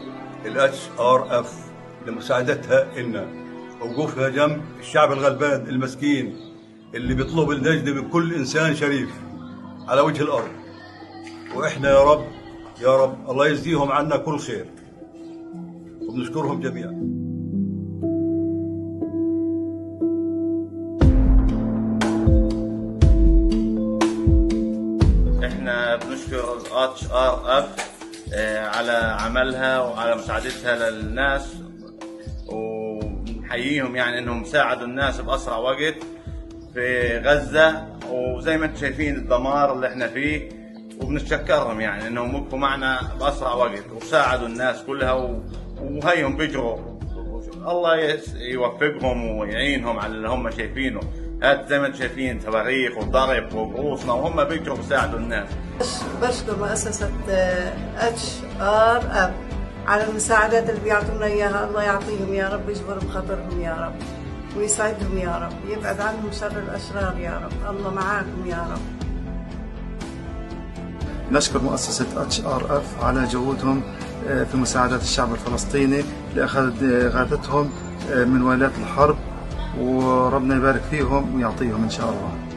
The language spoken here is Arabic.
HRF لمساعدتها إلنا ووقوفها جنب الشعب الغلبان المسكين اللي بيطلب النجدة من كل إنسان شريف على وجه الأرض. وإحنا يا رب يا رب الله يجزيهم عنا كل خير، وبنشكرهم جميعا. احنا بنشكر HRF على عملها وعلى مساعدتها للناس، ونحييهم يعني انهم ساعدوا الناس باسرع وقت في غزة، وزي ما انتم شايفين الدمار اللي احنا فيه، وبنتشكرهم يعني انهم وقفوا معنا باسرع وقت وساعدوا الناس كلها، وهيهم بيجروا. الله يوفقهم ويعينهم على اللي هم شايفينه. هاد زي ما انتم شايفين صواريخ وضرب وقروصنا وهم بيجروا بيساعدوا الناس. بشكر مؤسسة HRF على المساعدات اللي بيعطونا اياها. الله يعطيهم يا رب، يجبر بخاطرهم يا رب، ويسعدهم يا رب، يبعد عنهم شر الاشرار يا رب. الله معاكم يا رب. نشكر مؤسسة HRF على جهودهم في مساعدة الشعب الفلسطيني لأخذ إغاثتهم من ويلات الحرب، وربنا يبارك فيهم ويعطيهم إن شاء الله.